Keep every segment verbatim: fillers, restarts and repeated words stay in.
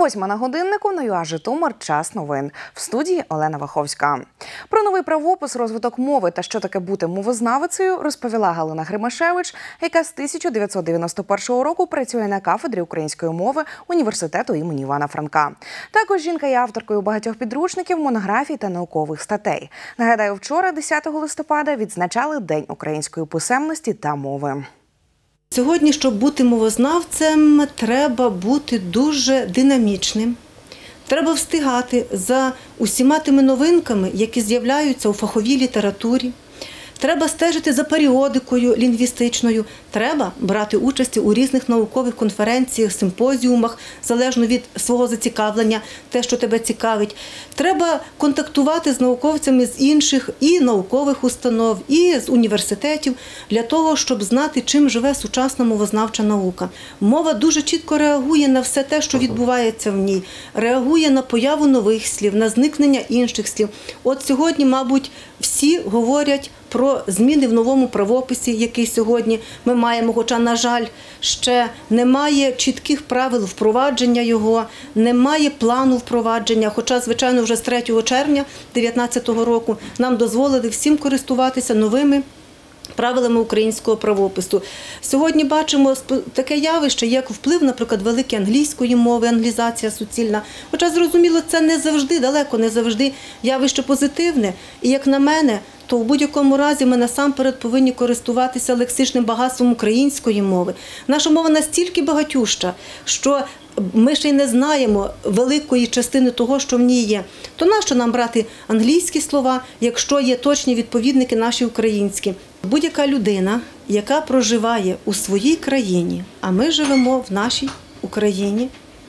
Восьма на годиннику, на ЮА Житомир, час новин. В студії Олена Ваховська. Про новий правопис, розвиток мови та що таке бути мовознавицею розповіла Галина Гримашевич, яка з тисяча дев'ятсот дев'яносто першого року працює на кафедрі української мови університету імені Івана Франка. Також жінка є авторкою багатьох підручників, монографій та наукових статей. Нагадаю, вчора, десятого листопада, відзначали День української писемності та мови. Сьогодні, щоб бути мовознавцем, треба бути дуже динамічним. Треба встигати за усіма тими новинками, які з'являються у фаховій літературі. Треба стежити за періодикою лінгвістичною. Треба брати участь у різних наукових конференціях, симпозіумах, залежно від свого зацікавлення, те, що тебе цікавить. Треба контактувати з науковцями з інших і наукових установ, і з університетів, для того, щоб знати, чим живе сучасна мовознавча наука. Мова дуже чітко реагує на все те, що відбувається в ній. Реагує на появу нових слів, на зникнення інших слів. От сьогодні, мабуть, всі говорять про зміни в новому правописі, який сьогодні ми маємо, хоча, на жаль, ще немає чітких правил впровадження його, немає плану впровадження, хоча, звичайно, вже з третього червня дві тисячі дев'ятнадцятого року нам дозволили всім користуватися новими правилами українського правопису. Сьогодні бачимо таке явище, як вплив, наприклад, великої англійської мови, англізація суцільна. Хоча, зрозуміло, це не завжди, далеко не завжди явище позитивне. І, як на мене, то в будь-якому разі ми насамперед повинні користуватися лексичним багатством української мови. Наша мова настільки багатюща, що ми ще й не знаємо великої частини того, що в ній є. То нащо нам брати англійські слова, якщо є точні відповідники наші українські? Будь-яка людина, яка проживає у своїй країні, а ми живемо в нашій Україні,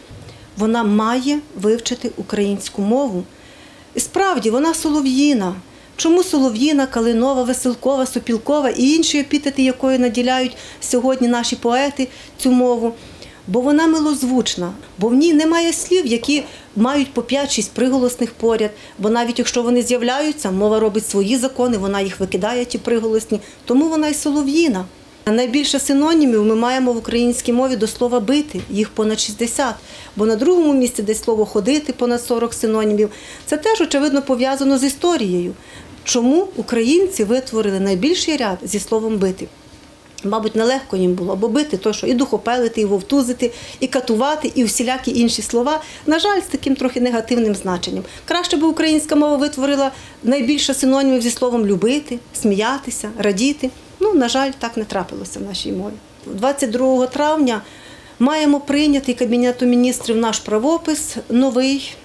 вона має вивчити українську мову. І справді, вона солов'їна. Чому солов'їна, калинова, веселкова, сопілкова і інші епітети, якою наділяють сьогодні наші поети цю мову? Бо вона милозвучна, бо в ній немає слів, які мають по п'ять-шість приголосних поряд, бо навіть якщо вони з'являються, мова робить свої закони, вона їх викидає, ті приголосні, тому вона й солов'їна. Найбільше синонімів ми маємо в українській мові до слова «бити», їх понад шістдесят, бо на другому місці десь слово «ходити» понад сорок синонімів. Це теж, очевидно, пов'язано з історією. Чому українці витворили найбільший ряд зі словом «бити»? Мабуть, нелегко їм було, бо бити, то що і духопелити, і вовтузити, і катувати, і всілякі інші слова, на жаль, з таким трохи негативним значенням. Краще б українська мова витворила найбільше синонімів зі словом «любити», «сміятися», «радіти». Ну, на жаль, так не трапилося в нашій мові. двадцять другого травня маємо прийняти Кабінетом міністрів наш правопис новий,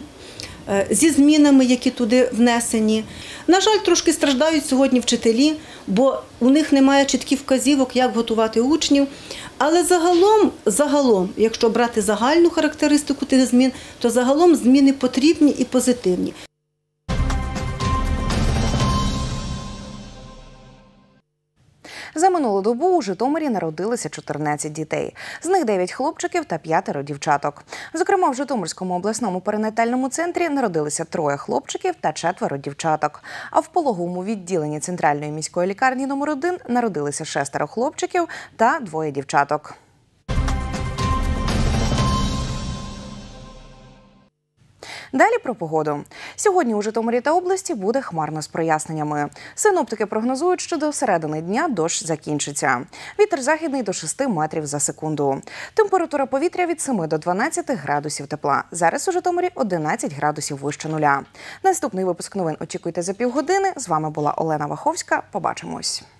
зі змінами, які туди внесені. На жаль, трошки страждають сьогодні вчителі, бо у них немає чітких вказівок, як готувати учнів. Але загалом, загалом, якщо брати загальну характеристику тих змін, то загалом зміни потрібні і позитивні. За минулу добу у Житомирі народилися чотирнадцять дітей. З них дев'ять хлопчиків та п'ятеро дівчаток. Зокрема, в Житомирському обласному перинатальному центрі народилися троє хлопчиків та четверо дівчаток. А в пологовому відділенні Центральної міської лікарні номер один народилися шестеро хлопчиків та двоє дівчаток. Далі про погоду. Сьогодні у Житомирі та області буде хмарно з проясненнями. Синоптики прогнозують, що до середини дня дощ закінчиться. Вітер західний до шести метрів за секунду. Температура повітря від семи до дванадцяти градусів тепла. Зараз у Житомирі одинадцять градусів вище нуля. Наступний випуск новин очікуйте за півгодини. З вами була Олена Ваховська. Побачимось.